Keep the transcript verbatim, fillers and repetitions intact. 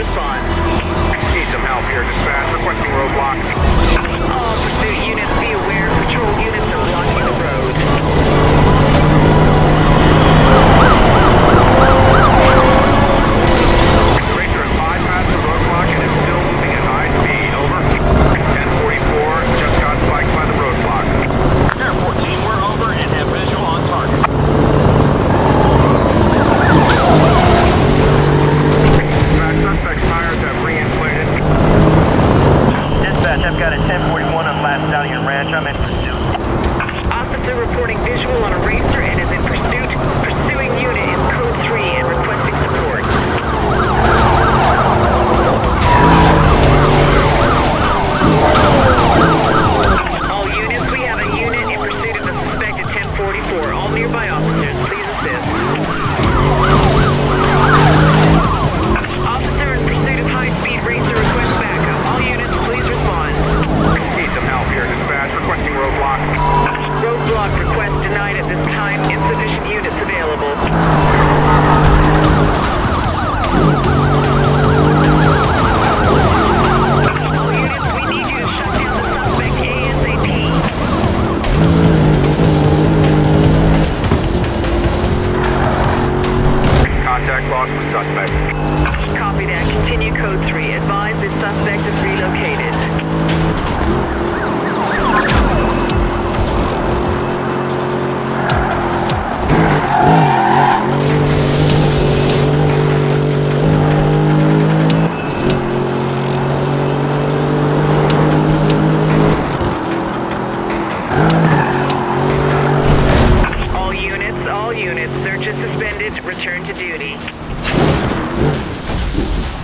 respond. Need some help here, dispatch. Requesting roadblock. All pursuit units be aware. Patrol units are blocking the road. Racer has bypassed the roadblock and is still moving at high speed. Over. ten forty-four just got spiked by the roadblock. Air fourteen, we're over and have visual on target. Dispatch, suspect's tires have re-inflated. Dispatch, I've got a ten forty-one on Last Stallion Ranch. I'm in pursuit. Officer reporting visual on a racer and is in pursuit. Pursuing unit is code three and requesting support. All units, we have a unit in pursuit of the suspect at ten forty-four. All nearby officers, please assist. Officer in pursuit of high-speed racer request backup. All units, please respond. Need some help here, dispatch. Requesting roadblock. Roadblock request denied at this time. Insufficient units available. All units, we need you to shut down the suspect ASAP. Contact lost with suspect. Copy that. Continue code three. Advise this suspect is relocated. All units, all units, search is suspended. Return to duty.